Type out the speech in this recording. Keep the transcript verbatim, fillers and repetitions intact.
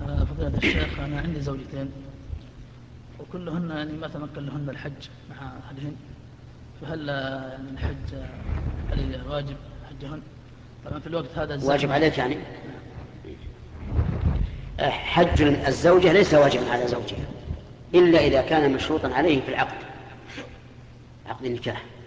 آه، فضيلة الشيخ، أنا عندي زوجتين وكلهن يعني ما تمكن لهن الحج مع أهلهن، فهل آه، يعني الحج آه، علي واجب حجهن؟ طبعا في الوقت هذا الزحمة. واجب عليك يعني؟ حج الزوجة ليس واجبا على زوجها إلا إذا كان مشروطا عليه في العقد، عقد النكاح.